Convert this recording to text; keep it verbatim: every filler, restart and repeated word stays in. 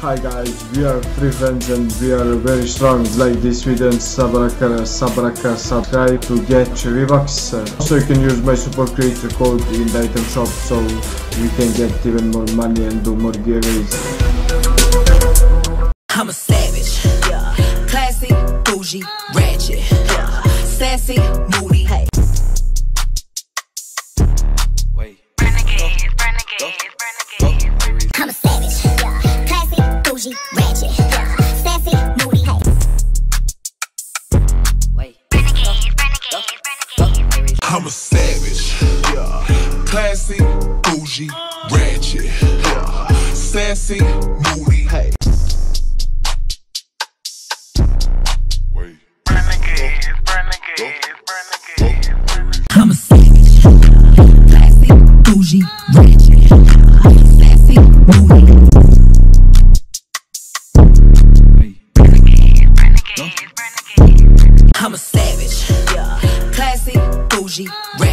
Hi guys, we are three friends and we are very strong. Like this video and sabraka, sabraka, subscribe to get V-Bucks. Also you can use my super creator code in the item shop so you can get even more money and do more giveaways. I'm a savage, yeah. Classy, bougie, ratchet, yeah. Sassy, moody, hey. Wait. Renegade, renegade, renegade. I'm a savage, yeah. Classy, bougie, ratchet, yeah. Sassy, moody, hey. Wait. Renegade, renegade, renegade. I'm a savage, yeah. Classy, bougie, ratchet, yeah. Sassy, moody, hey. Wait. Renegade, renegade, renegade. I'm a savage, classy, bougie, ratchet, sassy, moody. Renegade, renegade, renegade. I'm a savage, yeah. Classy, bougie,